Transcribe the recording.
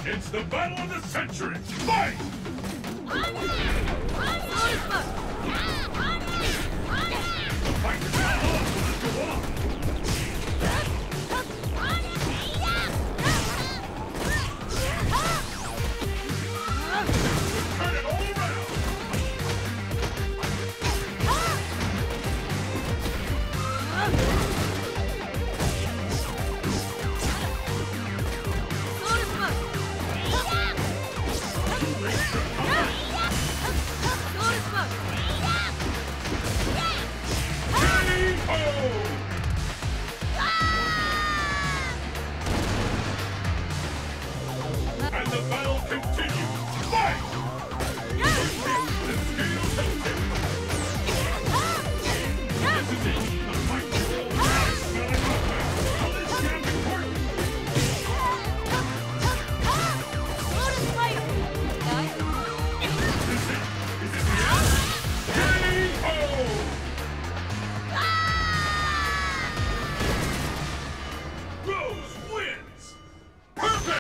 It's the battle of the century! Fight! The fight is not on, so let's go on! Turn it all around! And the battle continues!